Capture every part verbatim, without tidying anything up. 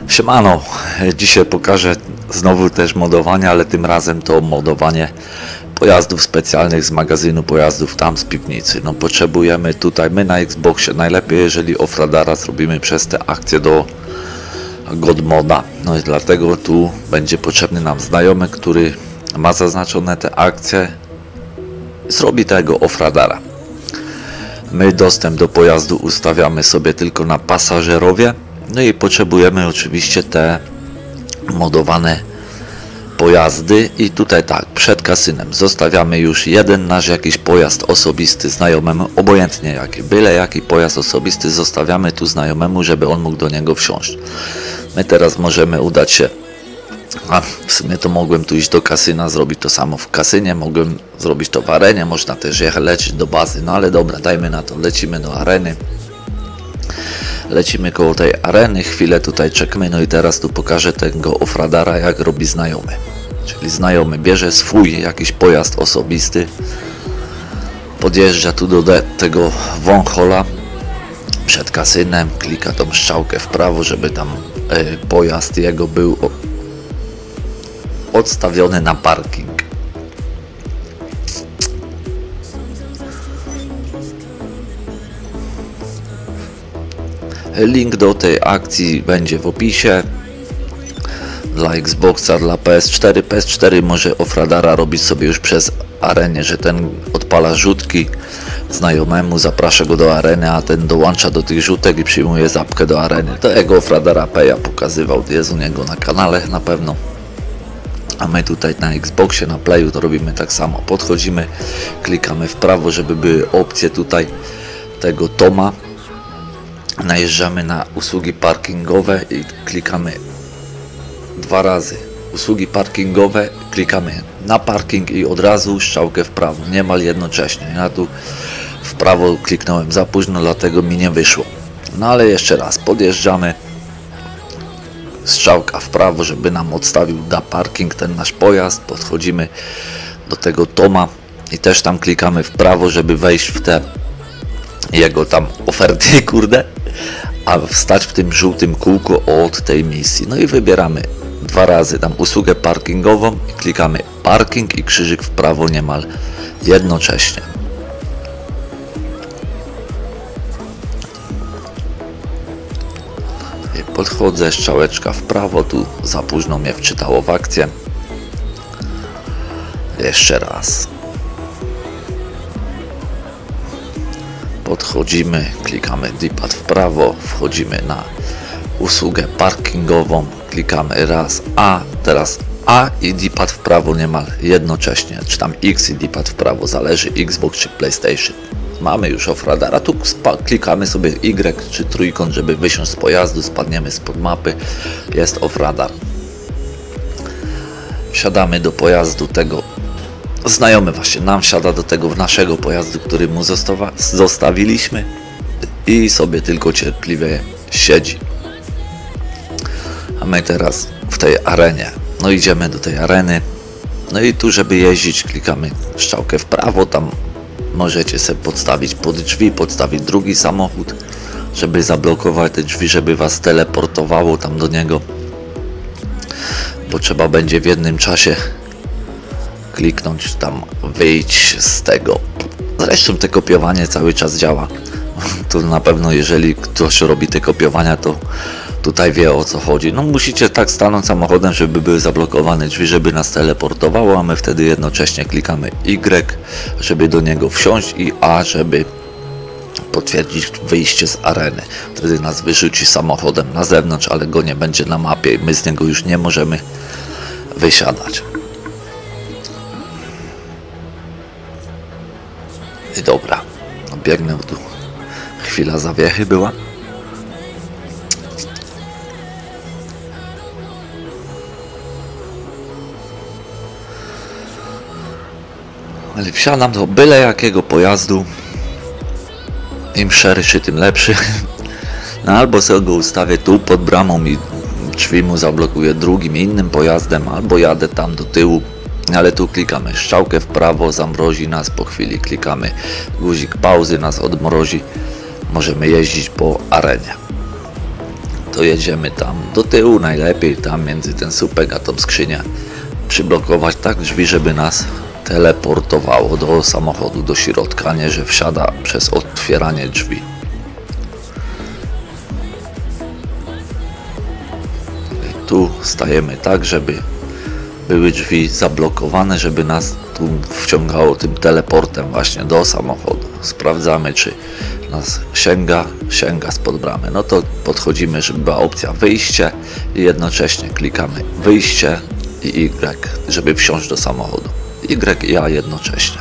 Siemano, dzisiaj pokażę znowu też modowanie, ale tym razem to modowanie pojazdów specjalnych z magazynu pojazdów tam z piwnicy. No potrzebujemy tutaj, my na Xboxie najlepiej jeżeli off-radara zrobimy przez te akcje do God Moda. No i dlatego tu będzie potrzebny nam znajomy, który ma zaznaczone te akcje, zrobi tego off-radara. My dostęp do pojazdu ustawiamy sobie tylko na pasażerowie. No i potrzebujemy oczywiście te modowane pojazdy i tutaj tak, przed kasynem zostawiamy już jeden nasz jakiś pojazd osobisty znajomemu, obojętnie jaki, byle jaki pojazd osobisty zostawiamy tu znajomemu, żeby on mógł do niego wsiąść. My teraz możemy udać się, a w sumie to mogłem tu iść do kasyna, zrobić to samo w kasynie, mogłem zrobić to w arenie, można też jechać lecieć do bazy, no ale dobra, dajmy na to, lecimy do areny. Lecimy koło tej areny, chwilę tutaj czekamy, no i teraz tu pokażę tego off-radara, jak robi znajomy. Czyli znajomy bierze swój jakiś pojazd osobisty, podjeżdża tu do tego wąchola przed kasynem, klika tą strzałkę w prawo, żeby tam y, pojazd jego był odstawiony na parking. Link do tej akcji będzie w opisie. Dla Xboxa, dla P S cztery. P S cztery może off-radara robić sobie już przez arenie, że ten odpala rzutki znajomemu, zaprasza go do areny, a ten dołącza do tych rzutek i przyjmuje zapkę do areny. To jego off-radara Peja pokazywał, jest u niego na kanale na pewno. A my tutaj na Xboxie, na Playu to robimy tak samo. Podchodzimy, klikamy w prawo, żeby były opcje tutaj tego Toma. Najeżdżamy na usługi parkingowe i klikamy dwa razy usługi parkingowe, klikamy na parking i od razu strzałkę w prawo, niemal jednocześnie. Ja tu w prawo kliknąłem za późno, dlatego mi nie wyszło. No ale jeszcze raz, podjeżdżamy, strzałka w prawo, żeby nam odstawił na parking ten nasz pojazd, podchodzimy do tego Toma i też tam klikamy w prawo, żeby wejść w te jego tam oferty, kurde, a wstać w tym żółtym kółku od tej misji. No i wybieramy dwa razy tam usługę parkingową i klikamy parking i krzyżyk w prawo niemal jednocześnie. I podchodzę, strzałeczka w prawo, tu za późno mnie wczytało w akcję. Jeszcze raz. Podchodzimy, klikamy D-pad w prawo, wchodzimy na usługę parkingową, klikamy raz A, teraz A i D-pad w prawo niemal jednocześnie, czy tam X i D-pad w prawo, zależy Xbox czy PlayStation. Mamy już off-radara, tu klikamy sobie Y czy trójkąt, żeby wysiąść z pojazdu, spadniemy spod mapy, jest off-radar. Wsiadamy do pojazdu tego. Znajomy właśnie nam wsiada do tego naszego pojazdu, który mu zostawa, zostawiliśmy i sobie tylko cierpliwie siedzi. A my teraz w tej arenie, no idziemy do tej areny, no i tu żeby jeździć klikamy strzałkę w prawo, tam możecie sobie podstawić pod drzwi, podstawić drugi samochód, żeby zablokować te drzwi, żeby was teleportowało tam do niego, bo trzeba będzie w jednym czasie kliknąć tam, wyjść z tego. Zresztą te kopiowanie cały czas działa. To na pewno jeżeli ktoś robi te kopiowania, to tutaj wie o co chodzi. No musicie tak stanąć samochodem, żeby były zablokowane drzwi, żeby nas teleportowało, a my wtedy jednocześnie klikamy Y, żeby do niego wsiąść i A, żeby potwierdzić wyjście z areny. Wtedy nas wyrzuci samochodem na zewnątrz, ale go nie będzie na mapie i my z niego już nie możemy wysiadać. I dobra, biegnę tu. Chwila zawiechy była. Ale wsiadam do byle jakiego pojazdu. Im szerszy, tym lepszy. No albo sobie go ustawię tu pod bramą i drzwi mu zablokuję drugim innym pojazdem, albo jadę tam do tyłu. Ale tu klikamy strzałkę w prawo, zamrozi nas, po chwili klikamy guzik pauzy, nas odmrozi, możemy jeździć po arenie. to jedziemy tam do tyłu, najlepiej tam między ten słupek a tą skrzynię, przyblokować tak drzwi, żeby nas teleportowało do samochodu, do środka, nie że wsiada przez otwieranie drzwi. I tu stajemy tak, żeby były drzwi zablokowane, żeby nas tu wciągało tym teleportem właśnie do samochodu. Sprawdzamy, czy nas sięga, sięga spod bramy. No to podchodzimy, żeby była opcja wyjście i jednocześnie klikamy wyjście i Y, żeby wsiąść do samochodu. Y i A jednocześnie.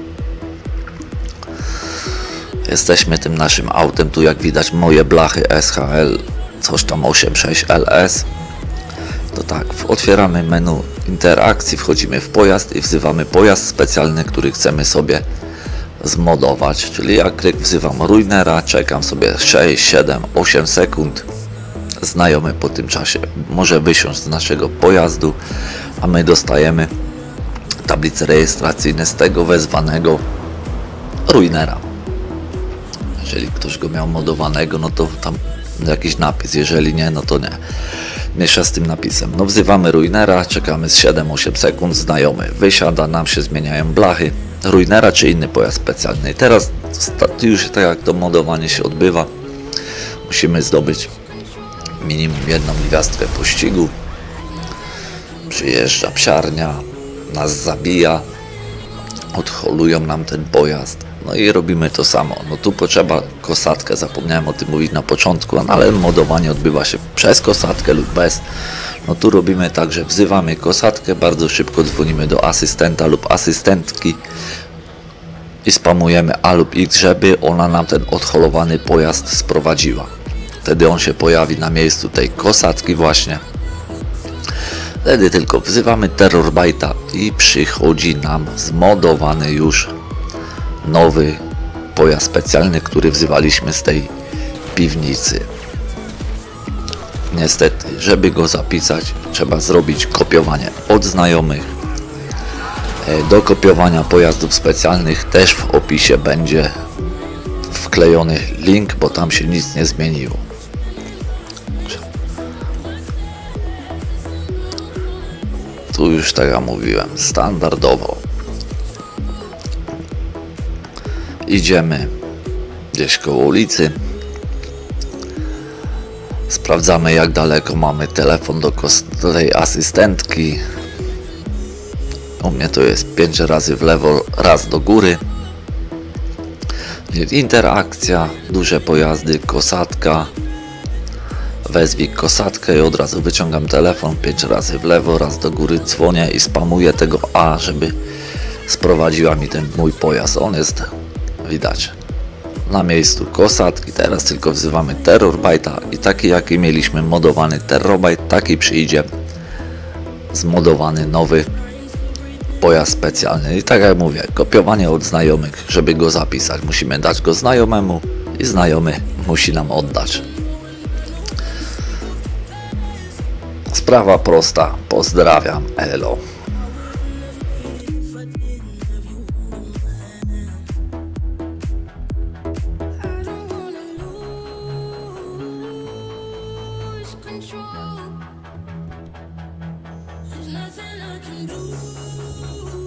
Jesteśmy tym naszym autem, tu jak widać moje blachy S H L, coś tam osiemdziesiąt sześć L S. To tak, otwieramy menu interakcji, wchodzimy w pojazd i wzywamy pojazd specjalny, który chcemy sobie zmodować. Czyli jak wzywam Ruinera, czekam sobie sześć, siedem, osiem sekund. Znajomy po tym czasie może wysiąść z naszego pojazdu, a my dostajemy tablice rejestracyjne z tego wezwanego Ruinera. Jeżeli ktoś go miał modowanego, no to tam jakiś napis, jeżeli nie, no to nie. Mniejsza z tym napisem. No wzywamy Ruinera, czekamy z siedem osiem sekund, znajomy wysiada, nam się zmieniają blachy Ruinera czy inny pojazd specjalny. I teraz już tak jak to modowanie się odbywa, musimy zdobyć minimum jedną gwiazdkę pościgu. Przyjeżdża psiarnia, nas zabija, odholują nam ten pojazd, no i robimy to samo. No tu potrzeba kosatkę, zapomniałem o tym mówić na początku, no ale modowanie odbywa się przez kosatkę lub bez. No tu robimy tak, że wzywamy kosatkę, bardzo szybko dzwonimy do asystenta lub asystentki i spamujemy A lub X, żeby ona nam ten odholowany pojazd sprowadziła. Wtedy on się pojawi na miejscu tej kosatki właśnie. Wtedy tylko wzywamy Terrorbite'a i przychodzi nam zmodowany już nowy pojazd specjalny, który wzywaliśmy z tej piwnicy. Niestety, żeby go zapisać, trzeba zrobić kopiowanie od znajomych. Do kopiowania pojazdów specjalnych też w opisie będzie wklejony link, bo tam się nic nie zmieniło. Tu już tak jak mówiłem, standardowo idziemy gdzieś koło ulicy, sprawdzamy jak daleko mamy telefon do, do tej asystentki. U mnie to jest pięć razy w lewo, raz do góry. Interakcja, duże pojazdy, kosatka. Wezwij kosatkę i od razu wyciągam telefon, pięć razy w lewo, raz do góry, dzwonię i spamuję tego A, żeby sprowadziła mi ten mój pojazd. On jest, widać, na miejscu kosatki. Teraz tylko wzywamy Terrorbite'a i taki jaki mieliśmy modowany Terrorbite, taki przyjdzie zmodowany nowy pojazd specjalny. I tak jak mówię, kopiowanie od znajomych, żeby go zapisać, musimy dać go znajomemu i znajomy musi nam oddać. Sprawa prosta, pozdrawiam, elo. There's nothing I can do.